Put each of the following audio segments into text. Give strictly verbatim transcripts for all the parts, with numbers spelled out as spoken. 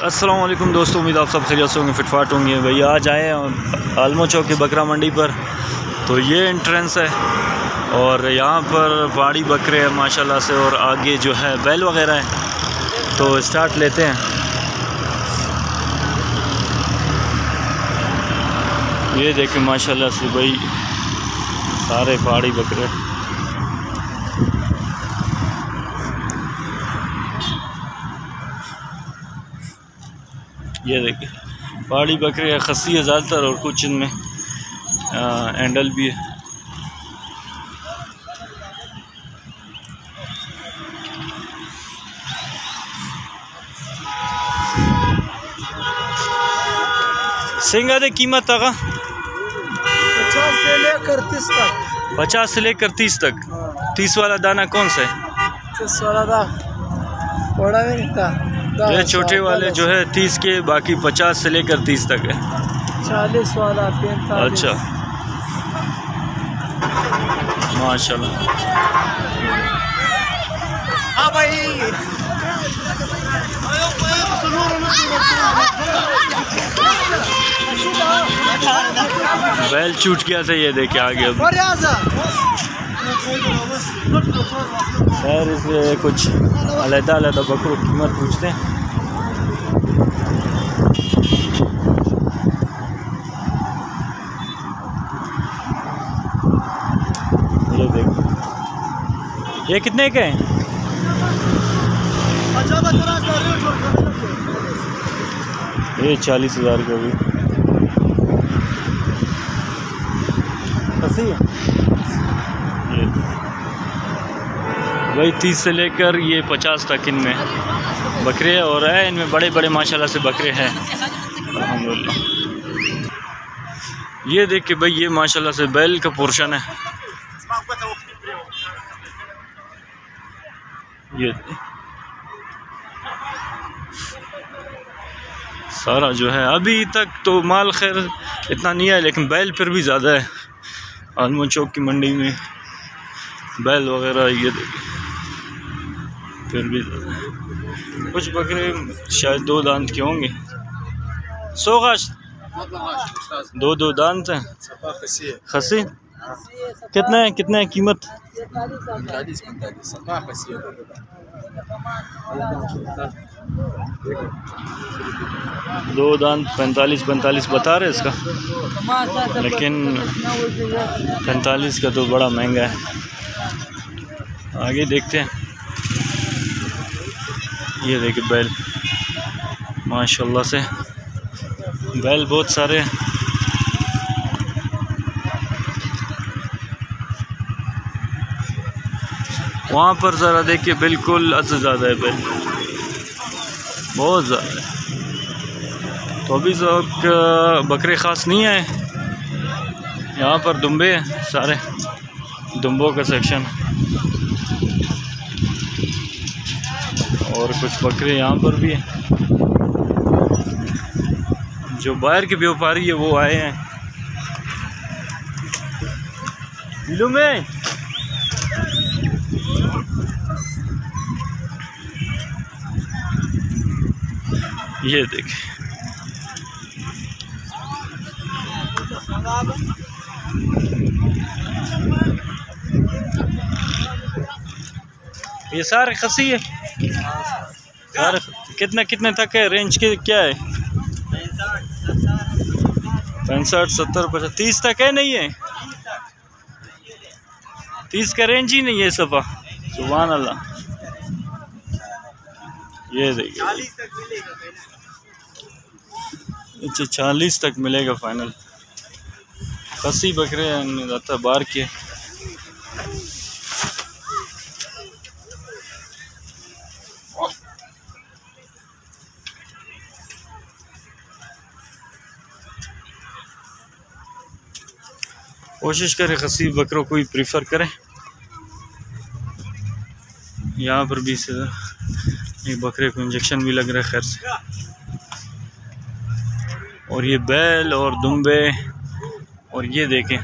अस्सलाम वालेकुम दोस्तों, उम्मीद आप सब खैरियत से होंगे, फिटफाट होंगे। भैया आज आए हैं आलमो चौक की बकरा मंडी पर। तो ये एंट्रेंस है और यहाँ पर पहाड़ी बकरे हैं माशाल्लाह से, और आगे जो है बैल वगैरह है। तो स्टार्ट लेते हैं। ये देखें माशाल्लाह से भाई, सारे पहाड़ी बकरे। ये देखिए पहाड़ी बकरे खस्सी है ज़्यादातर, और कुछ इनमें एंडल भी है। सिंगा दे कीमत तक पचास से लेकर तीस तक। पचास से लेकर तीस तक। तीस वाला दाना कौन सा है? तीस वाला दा बड़ा नहीं था। ये छोटे वाले जो है तीस के, बाकी पचास से लेकर तीस तक है। चालीस वाला पैंतालीस। अच्छा माशाल्लाह। हाँ भाई, बैल छूट गया था, ये देखे आगे। अब खैर इसे कुछ अलग अलग बकरों की कीमत पूछते हैं। ये देखो, ये कितने के हैं? ये चालीस हज़ार का भी है। ये वही तीस से लेकर ये पचास तक इनमें बकरे और है। इनमें बड़े बड़े माशाल्लाह से बकरे हैं अल्हम्दुलिल्लाह। ये देख के भाई, ये माशाल्लाह से बैल का पोर्शन है। ये सारा जो है अभी तक तो माल खैर इतना नहीं है, लेकिन बैल फिर भी ज़्यादा है आलमो चौक की मंडी में। बैल वगैरह ये देखिए फिर भी कुछ बकरे शायद दो दांत के होंगे। सौ गाश दो दो दांत हैं। खसी कितना है? कितना है कीमत? दो दांत पैंतालीस पैंतालीस बता रहे इसका, लेकिन पैंतालीस का तो बड़ा महंगा है। आगे देखते हैं। ये देखिए बैल माशाल्लाह से, बैल बहुत सारे हैं। वहाँ पर ज़रा देखिए, बिल्कुल अद ज़्यादा है बैल, बहुत ज़्यादा है। तो अभी तक बकरे ख़ास नहीं आए। यहाँ पर दुम्बे हैं, सारे दुम्बों का सेक्शन, और कुछ बकरे यहाँ पर भी हैं। जो बाहर के व्यापारी है वो आए हैं किलो में। ये देख, ये सारे खसी है। सारे कितने कितने तक है? रेंज के क्या है? पैंसठ सत्तर पचास तीस तक है? नहीं है, तीस का रेंज ही नहीं है सफ़ा। सुभान अल्लाह। ये देखिए, अच्छा चालीस तक मिलेगा फाइनल। खसी बकरे ज़्यादा बाहर के। कोशिश करें खसी बकरों को ही प्रीफर करें। यहाँ पर भी से एक बकरे को इंजेक्शन भी लग रहा है खैर से। और ये बैल और दुम्बे, और ये देखें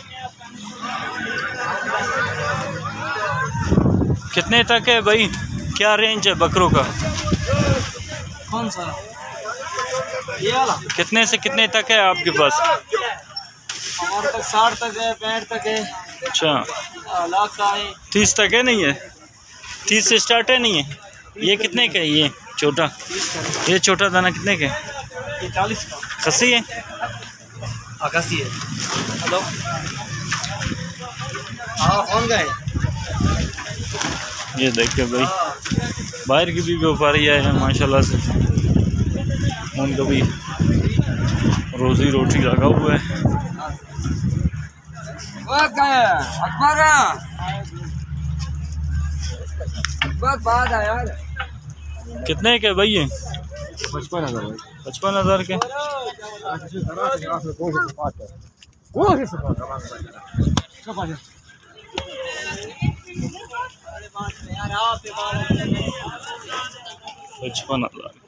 कितने तक है भाई? क्या रेंज है बकरों का? कौन सा? ये वाला कितने से कितने तक है आपके पास? हमारे तक साठ तक है, पैंठ तक है। अच्छा, लाख का है। तीस तक है? नहीं है, तीस से स्टार्ट है? नहीं है। ये कितने का है? ये छोटा, ये छोटा दाना कितने का है? ये चालीस का। खसी है? आकाशी है। हेलो, हाँ कौन का है? ये देखिए भाई, बाहर की भी व्यापारी आए हैं माशाल्लाह से, उनका भी रोजी रोटी लगा हुआ है। अखबार बाद है यार। कितने के भाई ये? पचपन हजार पचपन हजार के। पचपन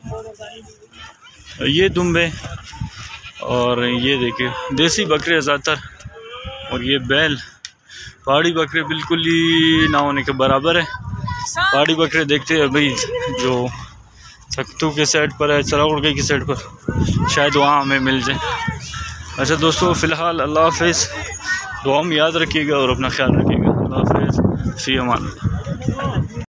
हजार ये दुम्बे, और ये देखिए देसी बकरे ज़्यादातर, और ये बैल। पहाड़ी बकरे बिल्कुल ही ना होने के बराबर है। पहाड़ी बकरे देखते हैं भाई जो सख्तू के साइड पर है, चराउड़गई की साइड पर, शायद वहाँ हमें मिल जाए। अच्छा दोस्तों, फ़िलहाल अल्लाह हाफ़िज़, दुआ में याद रखिएगा और अपना ख्याल रखिएगा। अल्लाह हाफ़िज़, फ़ी अमान।